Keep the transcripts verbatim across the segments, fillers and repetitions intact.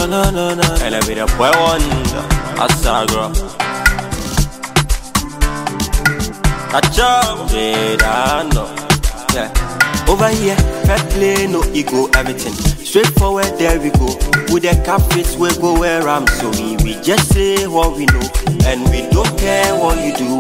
no, no, no. And I be the boy wonder. Asagra. Achoo. Jada, no. Yeah. Over here, fair play, no ego, everything. Straightforward, there we go. With the cap fits, we go where I'm so we, we just say what we know. And we don't care what you do.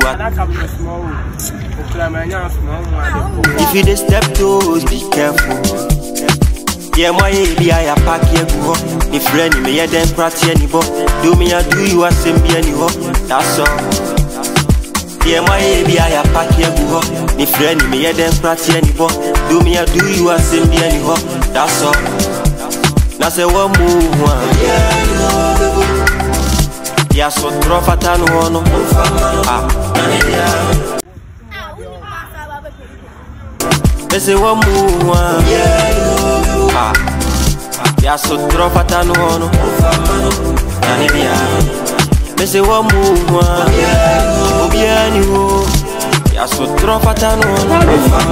If you just step toes, be careful. Yeah, my baby, I pack here go. If friend me, yeah, then party anymore. Do me, I do you, I send me anymore. That's all. Yeah, my baby, I pack here go. If friend me, yeah, then party anymore. Do me, I do you, I send me anymore. That's all. Now say one move, one. Yeah, so drop at an one. Ah. They say one move, one. Ah. Yeah, so drop at an one. They say one move, one. Yeah, so drop at an one.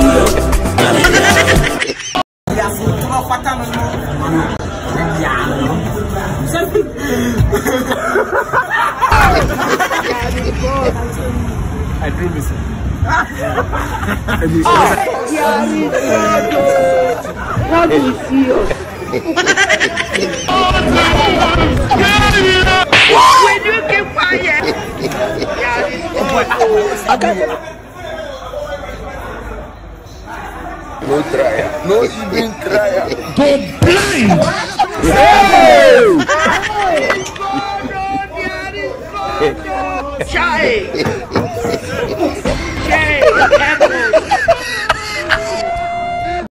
Yeah, so drop at an one. I drew this. What do you see? When you keep quiet, no try, no even try. Don't blind. Hey! Chai! Chai!